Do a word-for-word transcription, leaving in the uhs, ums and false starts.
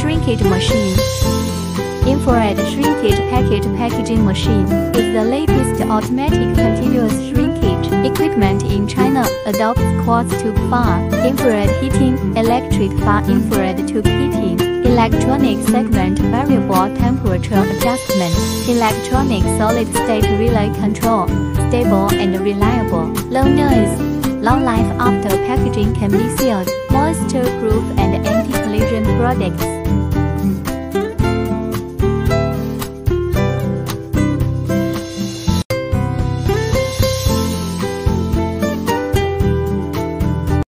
shrinkage machine. Infrared shrinkage package packaging machine is the latest automatic continuous shrinkage equipment in China. Adopts quartz tube far infrared heating, electric far infrared tube heating, electronic segment variable temperature adjustment, electronic solid-state relay control, stable and reliable, low noise, long life after packaging can be sealed, moisture-proof and anti-collision products.